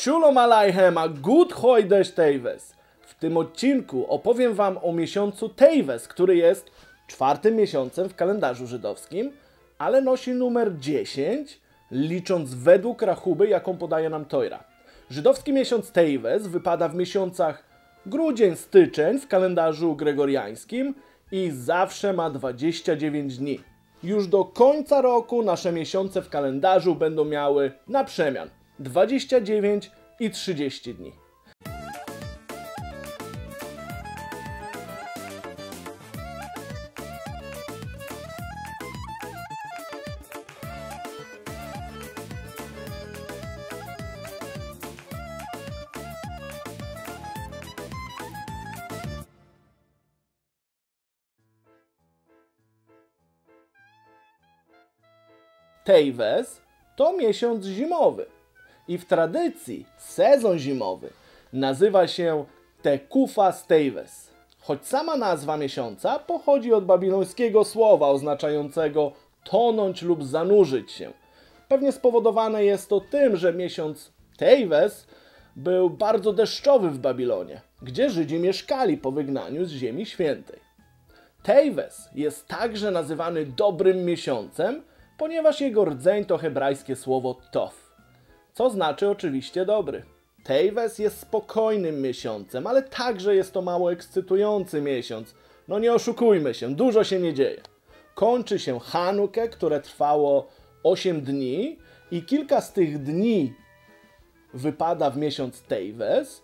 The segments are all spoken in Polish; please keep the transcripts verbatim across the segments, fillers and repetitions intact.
Shalom Aleichem, a Good Chodesh Teves. W tym odcinku opowiem wam o miesiącu Teves, który jest czwartym miesiącem w kalendarzu żydowskim, ale nosi numer dziesięć, licząc według rachuby, jaką podaje nam Tojra. Żydowski miesiąc Teves wypada w miesiącach grudzień, styczeń w kalendarzu gregoriańskim i zawsze ma dwadzieścia dziewięć dni. Już do końca roku nasze miesiące w kalendarzu będą miały na przemian dwadzieścia dziewięć i trzydzieści dni. Teves to miesiąc zimowy i w tradycji sezon zimowy nazywa się Tekufas Teves, choć sama nazwa miesiąca pochodzi od babilońskiego słowa oznaczającego tonąć lub zanurzyć się. Pewnie spowodowane jest to tym, że miesiąc Teves był bardzo deszczowy w Babilonie, gdzie Żydzi mieszkali po wygnaniu z Ziemi Świętej. Teves jest także nazywany dobrym miesiącem, ponieważ jego rdzeń to hebrajskie słowo tof, co znaczy oczywiście dobry. Teves jest spokojnym miesiącem, ale także jest to mało ekscytujący miesiąc. No nie oszukujmy się, dużo się nie dzieje. Kończy się Chanukę, które trwało osiem dni i kilka z tych dni wypada w miesiąc Teves.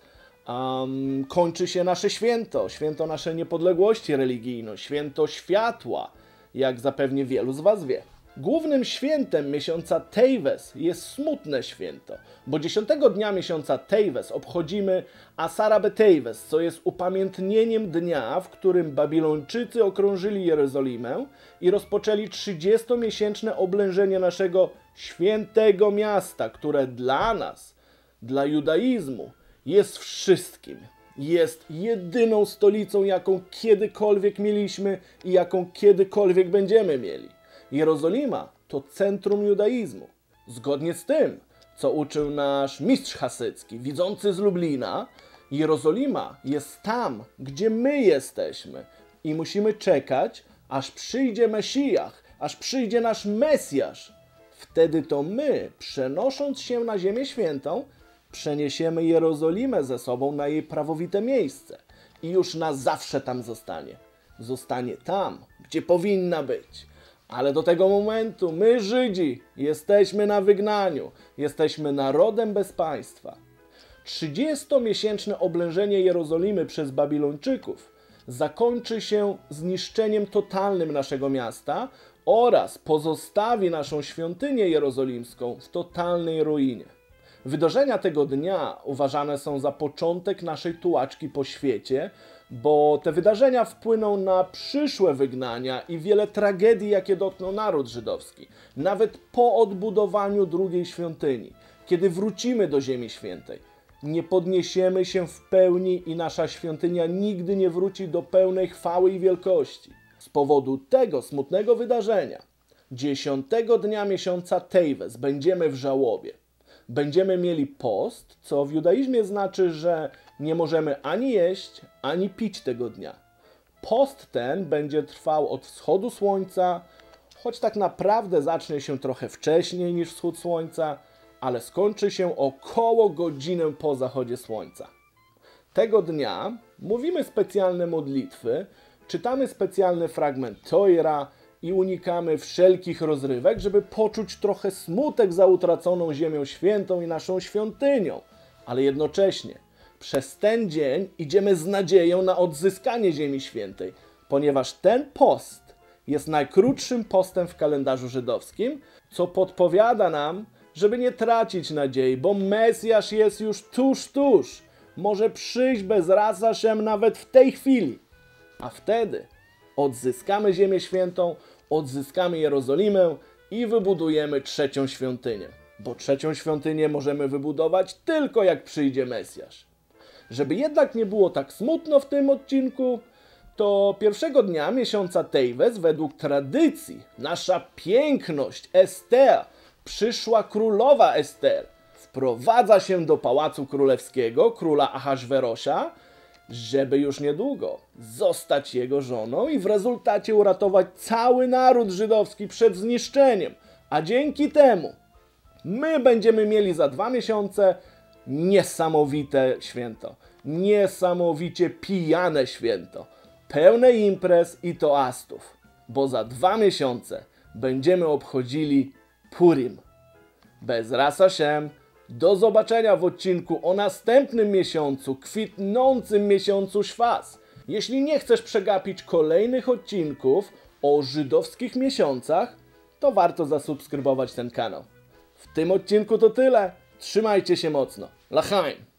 Um, kończy się nasze święto, święto naszej niepodległości religijnej, święto światła, jak zapewne wielu z was wie. Głównym świętem miesiąca Teves jest smutne święto, bo dziesiątego dnia miesiąca Teves obchodzimy Asara B'Teves, co jest upamiętnieniem dnia, w którym Babilończycy okrążyli Jerozolimę i rozpoczęli trzydziestomiesięczne oblężenie naszego świętego miasta, które dla nas, dla judaizmu, jest wszystkim. Jest jedyną stolicą, jaką kiedykolwiek mieliśmy i jaką kiedykolwiek będziemy mieli. Jerozolima to centrum judaizmu. Zgodnie z tym, co uczył nasz mistrz hasycki, widzący z Lublina, Jerozolima jest tam, gdzie my jesteśmy i musimy czekać, aż przyjdzie Mesjach, aż przyjdzie nasz Mesjasz. Wtedy to my, przenosząc się na Ziemię Świętą, przeniesiemy Jerozolimę ze sobą na jej prawowite miejsce i już na zawsze tam zostanie. Zostanie tam, gdzie powinna być. Ale do tego momentu my, Żydzi, jesteśmy na wygnaniu, jesteśmy narodem bez państwa. trzydziestomiesięczne oblężenie Jerozolimy przez Babilończyków zakończy się zniszczeniem totalnym naszego miasta oraz pozostawi naszą świątynię jerozolimską w totalnej ruinie. Wydarzenia tego dnia uważane są za początek naszej tułaczki po świecie, bo te wydarzenia wpłyną na przyszłe wygnania i wiele tragedii, jakie dotkną naród żydowski. Nawet po odbudowaniu drugiej świątyni, kiedy wrócimy do Ziemi Świętej, nie podniesiemy się w pełni i nasza świątynia nigdy nie wróci do pełnej chwały i wielkości. Z powodu tego smutnego wydarzenia, dziesiątego dnia miesiąca Teves będziemy w żałobie. Będziemy mieli post, co w judaizmie znaczy, że nie możemy ani jeść, ani pić tego dnia. Post ten będzie trwał od wschodu słońca, choć tak naprawdę zacznie się trochę wcześniej niż wschód słońca, ale skończy się około godzinę po zachodzie słońca. Tego dnia mówimy specjalne modlitwy, czytamy specjalny fragment Tojra i unikamy wszelkich rozrywek, żeby poczuć trochę smutek za utraconą Ziemią Świętą i naszą świątynią. Ale jednocześnie przez ten dzień idziemy z nadzieją na odzyskanie Ziemi Świętej, ponieważ ten post jest najkrótszym postem w kalendarzu żydowskim, co podpowiada nam, żeby nie tracić nadziei, bo Mesjasz jest już tuż, tuż. Może przyjść bez Hashem nawet w tej chwili. A wtedy odzyskamy Ziemię Świętą, odzyskamy Jerozolimę i wybudujemy trzecią świątynię. Bo trzecią świątynię możemy wybudować tylko jak przyjdzie Mesjasz. Żeby jednak nie było tak smutno w tym odcinku, to pierwszego dnia miesiąca Teves według tradycji nasza piękność Ester, przyszła królowa Ester, w wprowadza się do Pałacu Królewskiego króla Ahaswerosia, żeby już niedługo zostać jego żoną i w rezultacie uratować cały naród żydowski przed zniszczeniem. A dzięki temu my będziemy mieli za dwa miesiące niesamowite święto. Niesamowicie pijane święto. Pełne imprez i toastów. Bo za dwa miesiące będziemy obchodzili Purim. Bezras Hashem. Do zobaczenia w odcinku o następnym miesiącu, kwitnącym miesiącu Szwas. Jeśli nie chcesz przegapić kolejnych odcinków o żydowskich miesiącach, to warto zasubskrybować ten kanał. W tym odcinku to tyle. Trzymajcie się mocno. L'chaim!